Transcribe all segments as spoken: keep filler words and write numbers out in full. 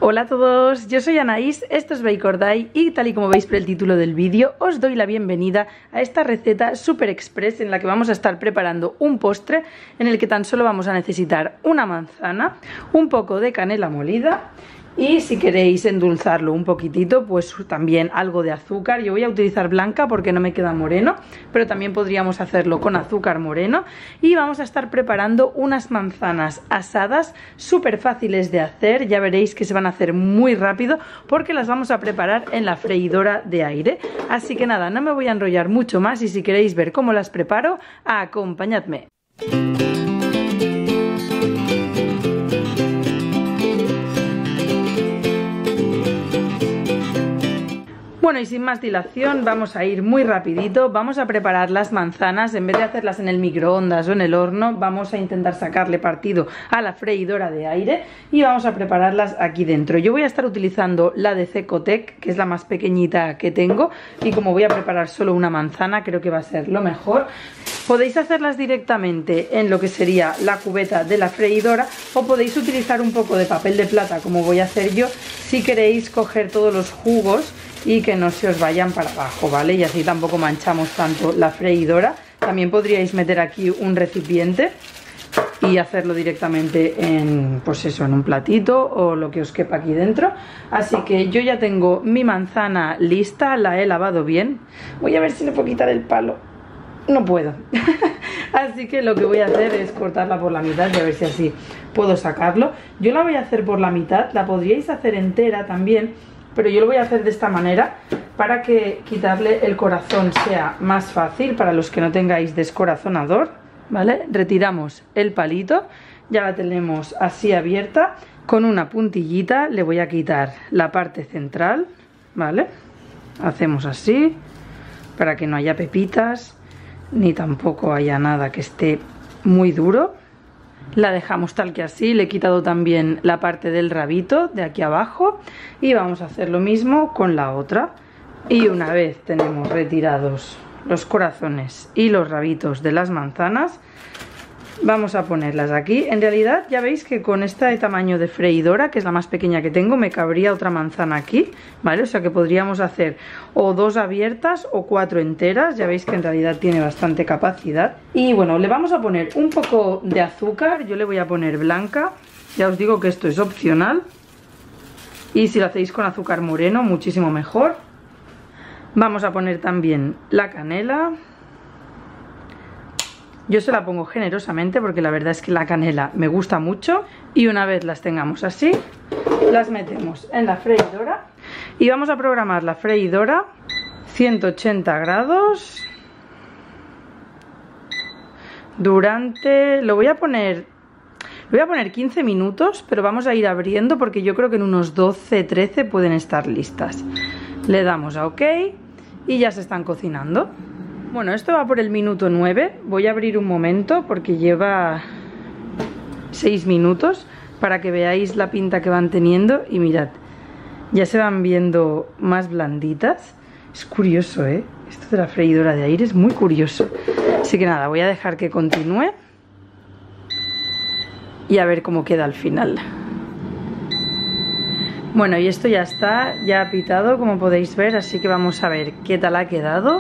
Hola a todos, yo soy Anaís, esto es Bake or Die y tal y como veis por el título del vídeo os doy la bienvenida a esta receta super express en la que vamos a estar preparando un postre en el que tan solo vamos a necesitar una manzana, un poco de canela molida y si queréis endulzarlo un poquitito pues también algo de azúcar. Yo voy a utilizar blanca porque no me queda moreno, pero también podríamos hacerlo con azúcar moreno. Y vamos a estar preparando unas manzanas asadas súper fáciles de hacer. Ya veréis que se van a hacer muy rápido porque las vamos a preparar en la freidora de aire. Así que nada, no me voy a enrollar mucho más y si queréis ver cómo las preparo, acompañadme. Bueno, y sin más dilación vamos a ir muy rapidito. Vamos a preparar las manzanas. En vez de hacerlas en el microondas o en el horno, vamos a intentar sacarle partido a la freidora de aire y vamos a prepararlas aquí dentro. Yo voy a estar utilizando la de Cecotec, que es la más pequeñita que tengo, y como voy a preparar solo una manzana, creo que va a ser lo mejor. Podéis hacerlas directamente en lo que sería la cubeta de la freidora o podéis utilizar un poco de papel de plata como voy a hacer yo si queréis coger todos los jugos y que no se os vayan para abajo, ¿vale? Y así tampoco manchamos tanto la freidora. También podríais meter aquí un recipiente y hacerlo directamente en, pues eso, en un platito o lo que os quepa aquí dentro. Así que yo ya tengo mi manzana lista, la he lavado bien. Voy a ver si le puedo quitar el palo. No puedo. Así que lo que voy a hacer es cortarla por la mitad y a ver si así puedo sacarlo. Yo la voy a hacer por la mitad, la podríais hacer entera también, pero yo lo voy a hacer de esta manera para que quitarle el corazón sea más fácil para los que no tengáis descorazonador, ¿vale? Retiramos el palito, ya la tenemos así abierta. Con una puntillita le voy a quitar la parte central, ¿vale? Hacemos así para que no haya pepitas ni tampoco haya nada que esté muy duro. La dejamos tal que así, le he quitado también la parte del rabito de aquí abajo y vamos a hacer lo mismo con la otra. Y una vez tenemos retirados los corazones y los rabitos de las manzanas, vamos a ponerlas aquí. En realidad ya veis que con este tamaño de freidora, que es la más pequeña que tengo, me cabría otra manzana aquí, ¿vale? O sea que podríamos hacer o dos abiertas o cuatro enteras. Ya veis que en realidad tiene bastante capacidad. Y bueno, le vamos a poner un poco de azúcar. Yo le voy a poner blanca. Ya os digo que esto es opcional. Y si lo hacéis con azúcar moreno, muchísimo mejor. Vamos a poner también la canela. Yo se la pongo generosamente porque la verdad es que la canela me gusta mucho. Y una vez las tengamos así, las metemos en la freidora. Y vamos a programar la freidora ciento ochenta grados. Durante... Lo voy a poner... Lo voy a poner quince minutos, pero vamos a ir abriendo porque yo creo que en unos doce, trece pueden estar listas. Le damos a OK y ya se están cocinando. Bueno, esto va por el minuto nueve. Voy a abrir un momento porque lleva seis minutos para que veáis la pinta que van teniendo. Y mirad, ya se van viendo más blanditas. Es curioso, ¿eh? Esto de la freidora de aire es muy curioso. Así que nada, voy a dejar que continúe y a ver cómo queda al final. Bueno, y esto ya está, ya ha pitado, como podéis ver. Así que vamos a ver qué tal ha quedado.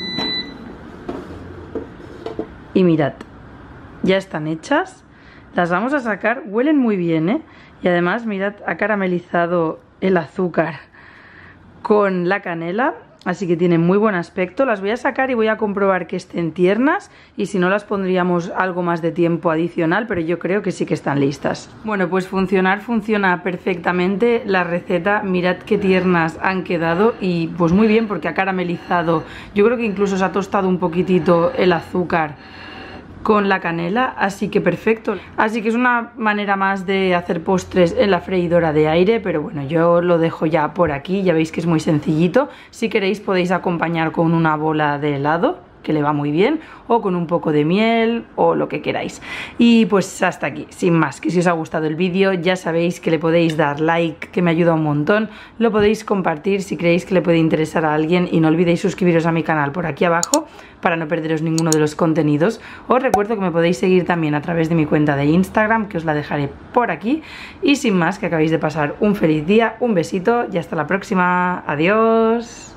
Y mirad, ya están hechas. Las vamos a sacar, huelen muy bien, ¿eh? Y además, mirad, ha caramelizado el azúcar con la canela, así que tienen muy buen aspecto. Las voy a sacar y voy a comprobar que estén tiernas y si no las pondríamos algo más de tiempo adicional, pero yo creo que sí que están listas. Bueno, pues funcionar funciona perfectamente la receta. Mirad qué tiernas han quedado y pues muy bien porque ha caramelizado. Yo creo que incluso se ha tostado un poquitito el azúcar con la canela, así que perfecto. Así que es una manera más de hacer postres en la freidora de aire, pero bueno, yo lo dejo ya por aquí. Ya veis que es muy sencillito. Si queréis podéis acompañar con una bola de helado que le va muy bien, o con un poco de miel o lo que queráis. Y pues hasta aquí, sin más, que si os ha gustado el vídeo ya sabéis que le podéis dar like, que me ayuda un montón, lo podéis compartir si creéis que le puede interesar a alguien y no olvidéis suscribiros a mi canal por aquí abajo para no perderos ninguno de los contenidos. Os recuerdo que me podéis seguir también a través de mi cuenta de Instagram, que os la dejaré por aquí. Y sin más, que acabéis de pasar un feliz día, un besito y hasta la próxima. Adiós.